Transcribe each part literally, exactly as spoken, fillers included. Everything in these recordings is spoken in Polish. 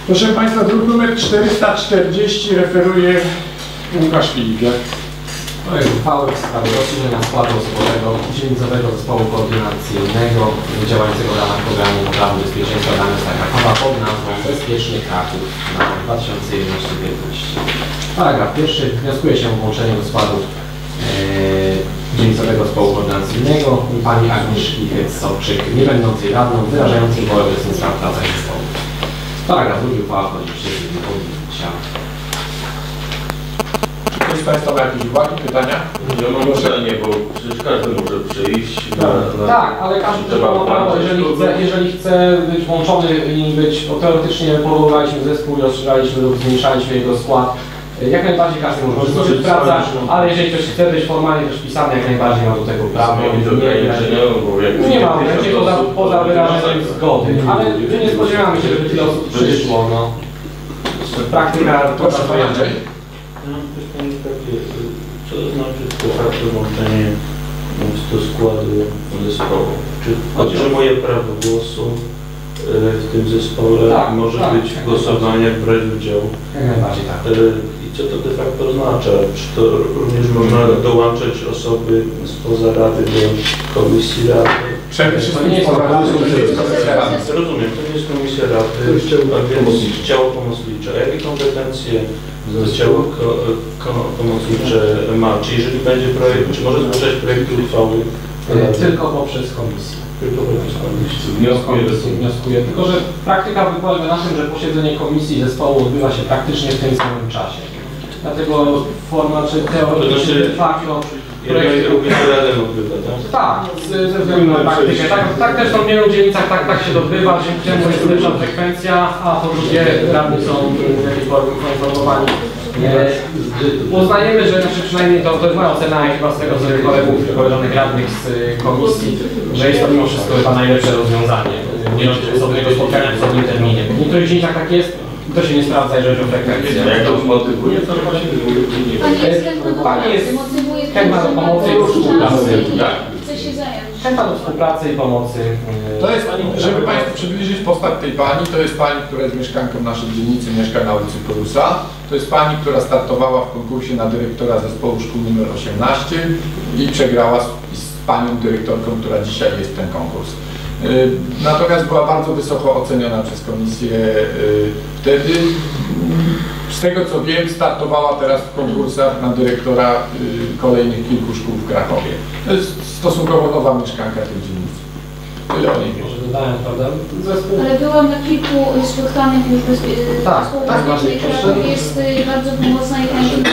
Proszę Państwa, druk numer czterysta czterdzieści referuje Łukasz Filipiak. Projekt uchwały w sprawie rozszerzenia składu osobowego dzielnicowego zespołu koordynacyjnego działającego w ramach programu poprawy bezpieczeństwa danych Krakowa pod nazwą Bezpieczny Kraków na dwa tysiące jedenaście do dwa tysiące piętnaście. Paragraf pierwszy. Wnioskuje się o włączenie do składu yy, dzielnicowego zespołu koordynacyjnego pani Agnieszki Sobczyk, nie będącej radną, wyrażającej wolę uczestnictwa w pracach zespołu. Paragraf drugi. Uchwała wchodzi w życie z dniem podjęcia. Ktoś z Państwa ma jakieś uwagi, pytania? Ja mam pytanie, bo przecież każdy może przyjść. Na, na, tak, ale każdy też ma prawo, jeżeli chce, jeżeli chce być włączony i być, bo teoretycznie powoływaliśmy zespół, rozszerzaliśmy lub zmniejszaliśmy jego skład. Jak najbardziej każdy może złożyć pracę, ale jeżeli ktoś chce być formalnie też pisany, jak najbardziej ma do tego prawo. Nie, nie ma, będzie poza, poza wyrażeniem zgody, ale nie spodziewamy się, żeby tyle osób przyszło. No. Praktyka to No, pytanie takie, co to znaczy de facto włączenie do składu zespołu? Czy otrzymuje prawo głosu w tym zespole, tak, może tak, być w głosowaniach, brać udział? Jak najbardziej tak. I co to de facto oznacza? Czy to również można dołączać osoby spoza Rady do Komisji Rady? Przede wszystkim nie jest Komisja Rady. Rozumiem, to nie jest Komisja Rady, a więc ciało pomocnicze. A jakie kompetencje ciało ko, ko, pomocnicze ma? Czy jeżeli będzie projekt, czy może zgłaszać projekty uchwały? Tylko poprzez komisję. Tylko poprzez komisję. Wnioskuje, wnioskuje. Tylko że praktyka polega na tym, że posiedzenie komisji zespołu odbywa się praktycznie w tym samym czasie. Dlatego forma czy teoretycznie de facto projekt również Radę odbywa, tak? Tak, ze względu na praktykę. Tak, tak też w wielu dzielnicach tak, tak się odbywa, dzięki temu jest lepsza frekwencja, a po drugie radni są w jakiejś formie poinformowani. Uznajemy, że znaczy przynajmniej to, to jest moja ocena chyba z tego, co kolegów, koleżanek radnych z komisji, że jest to mimo wszystko chyba najlepsze rozwiązanie. Nie robić osobnego spotkania w osobnym terminie. W niektórych dzielnicach tak jest, to się nie sprawdza, jeżeli chodzi o frekwencję. Jak to zmotywuje, to właśnie Pani jest chętna do pomocy i współpracy. Chce się zająć. Chętna do współpracy i pomocy. To jest, żeby Państwu przybliżyć postać tej pani, to jest pani, która jest mieszkanką naszej dzielnicy, mieszka na ulicy Korusa. To jest pani, która startowała w konkursie na dyrektora zespołu szkół numer osiemnaście i przegrała z, z panią dyrektorką, która dzisiaj jest ten konkurs. Natomiast była bardzo wysoko oceniona przez komisję wtedy. Z tego co wiem, startowała teraz w konkursach na dyrektora kolejnych kilku szkół w Krakowie. To jest stosunkowo nowa mieszkanka tej dzielnicy. Tyle o niej wiem. Ale byłam na kilku spotkanych już bez tak, tak, Kraków jest bardzo pomocna i chętna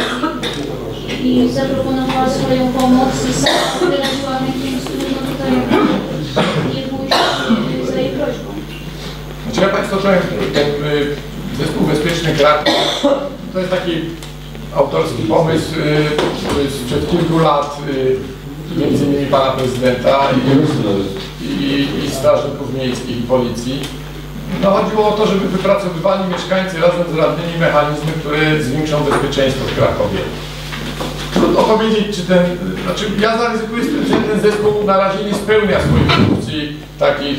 i zaproponowała swoją pomoc i sama wyraziła chęć, no tutaj nie pójść za jej prośbą. Znaczy ja Państwu powiem, ten zespół Bezpieczny Kraków to jest taki autorski pomysł sprzed kilku lat, między innymi pana prezydenta i, i, i strażników miejskich i policji. No chodziło o to, żeby wypracowywali mieszkańcy razem z radnymi mechanizmy, które zwiększą bezpieczeństwo w Krakowie. Trudno powiedzieć, czy ten, znaczy ja zaryzykuję, że ten zespół na razie nie spełnia swoich funkcji takich,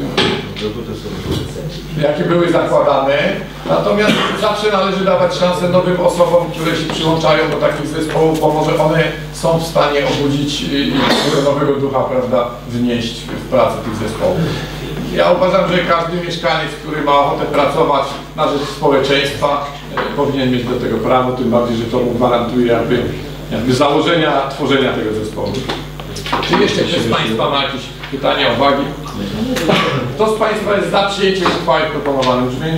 jakie były zakładane. Natomiast zawsze należy dawać szansę nowym osobom, które się przyłączają do takich zespołów, bo może one są w stanie obudzić i tego nowego ducha, prawda, wnieść w pracę tych zespołów. Ja uważam, że każdy mieszkaniec, który ma ochotę pracować na rzecz społeczeństwa, powinien mieć do tego prawo, tym bardziej, że to mu gwarantuje jakby, jakby założenia tworzenia tego zespołu. Czy jeszcze ktoś z Państwa ma jakieś pytania, uwagi? Kto z Państwa jest za przyjęciem uchwały w proponowanym brzmieniu?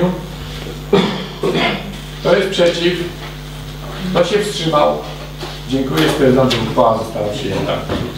Kto jest przeciw? Kto się wstrzymał? Dziękuję, stwierdzam, że uchwała została przyjęta.